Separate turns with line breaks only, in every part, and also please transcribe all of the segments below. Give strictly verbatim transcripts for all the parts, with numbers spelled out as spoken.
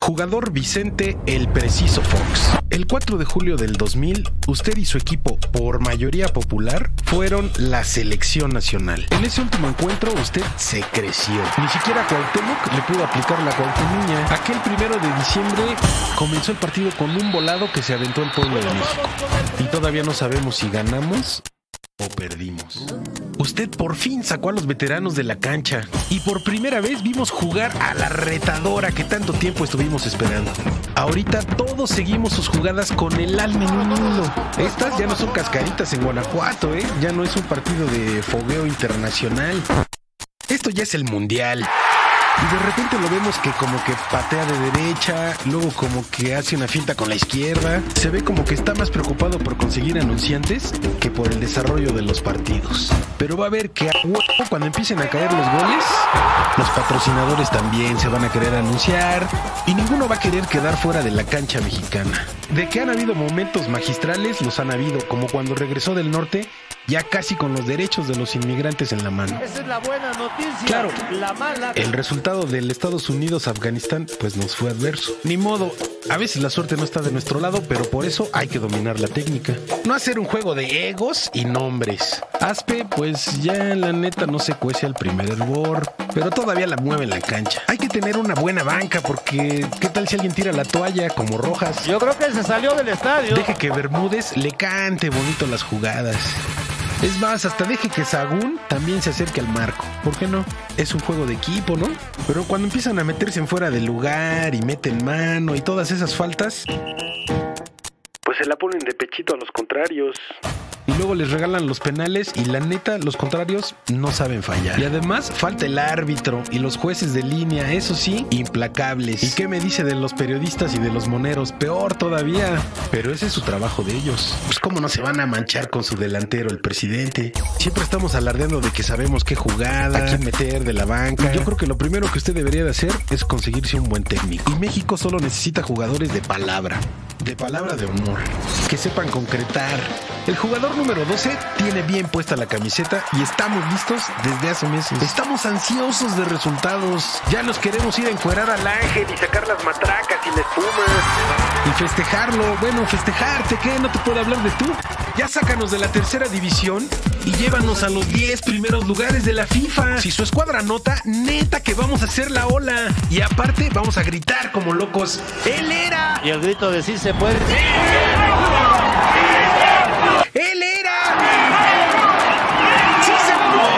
Jugador Vicente El Preciso Fox. El cuatro de julio del dos mil, usted y su equipo, por mayoría popular, fueron la selección nacional. En ese último encuentro, usted se creció. Ni siquiera Cuauhtémoc le pudo aplicar la Cuauhtémiña. Aquel primero de diciembre comenzó el partido con un volado que se aventó el pueblo de México. Y todavía no sabemos si ganamos o perdimos. Usted por fin sacó a los veteranos de la cancha y por primera vez vimos jugar a la retadora que tanto tiempo estuvimos esperando. Ahorita todos seguimos sus jugadas con el alma en un hilo. Estas ya no son cascaritas en Guanajuato, ¿eh? Ya no es un partido de fogueo internacional. Esto ya es el mundial. Y de repente lo vemos que como que patea de derecha, luego como que hace una finta con la izquierda. Se ve como que está más preocupado por conseguir anunciantes que por el desarrollo de los partidos. Pero va a ver que a huevo, cuando empiecen a caer los goles, los patrocinadores también se van a querer anunciar y ninguno va a querer quedar fuera de la cancha mexicana. De que han habido momentos magistrales, los han habido, como cuando regresó del norte, ya casi con los derechos de los inmigrantes en la mano.
Esa es la buena noticia.
Claro,
la mala.
El resultado del Estados Unidos-Afganistán pues nos fue adverso. Ni modo, a veces la suerte no está de nuestro lado, pero por eso hay que dominar la técnica. No hacer un juego de egos y nombres. Aspe, pues ya la neta no se cuece al primer hervor, pero todavía la mueve en la cancha. Hay que tener una buena banca porque ¿qué tal si alguien tira la toalla como Rojas?
Yo creo que se salió del estadio.
Deje que Bermúdez le cante bonito las jugadas. Es más, hasta deje que Sagún también se acerque al marco. ¿Por qué no? Es un juego de equipo, ¿no? Pero cuando empiezan a meterse en fuera de lugar y meten mano y todas esas faltas, pues se la ponen de pechito a los contrarios. Y luego les regalan los penales y la neta, los contrarios no saben fallar. Y además falta el árbitro y los jueces de línea, eso sí, implacables. ¿Y qué me dice de los periodistas y de los moneros? Peor todavía. Pero ese es su trabajo de ellos. Pues cómo no se van a manchar con su delantero, el presidente. Siempre estamos alardeando de que sabemos qué jugada, a quién meter de la banca. Yo creo que lo primero que usted debería de hacer es conseguirse un buen técnico. Y México solo necesita jugadores de palabra. De palabra de honor. Que sepan concretar. El jugador número doce tiene bien puesta la camiseta y estamos listos desde hace meses. Estamos ansiosos de resultados. Ya nos queremos ir a encuerar al ángel y sacar las matracas y la espuma. Y festejarlo. Bueno, festejarte, ¿qué? No te puedo hablar de tú. Ya sácanos de la tercera división y llévanos a los diez primeros lugares de la FIFA. Si su escuadra anota, neta que vamos a hacer la ola. Y aparte vamos a gritar como locos. ¡Él era!
Y el grito de sí se puede.
¡Él era! ¡Sí se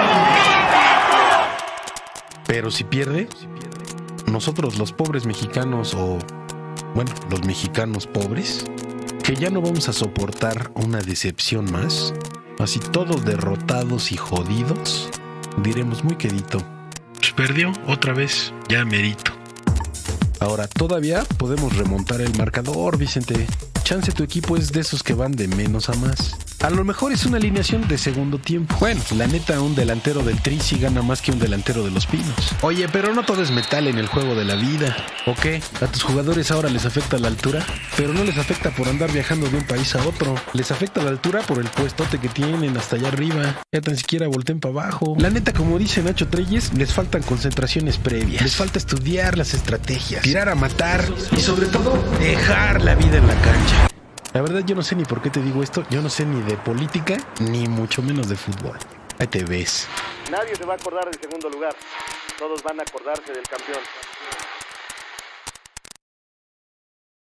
puede! Pero si pierde, nosotros los pobres mexicanos o, bueno, los mexicanos pobres, que ya no vamos a soportar una decepción más, así todos derrotados y jodidos, diremos muy quedito, pues perdió otra vez, ya merito. Ahora todavía podemos remontar el marcador, Vicente. Chance tu equipo es de esos que van de menos a más. A lo mejor es una alineación de segundo tiempo. Bueno, la neta, un delantero del Tri sí gana más que un delantero de los Pinos. Oye, pero no todo es metal en el juego de la vida. ¿O qué? ¿A tus jugadores ahora les afecta la altura? Pero no les afecta por andar viajando de un país a otro. Les afecta la altura por el puestote que tienen hasta allá arriba. Ya tan siquiera volteen para abajo. La neta, como dice Nacho Treyes, les faltan concentraciones previas. Les falta estudiar las estrategias, tirar a matar y sobre todo, dejar la vida en la cancha. La verdad yo no sé ni por qué te digo esto, yo no sé ni de política, ni mucho menos de fútbol. Ahí te ves.
Nadie se va a acordar del segundo lugar, todos van a acordarse del campeón.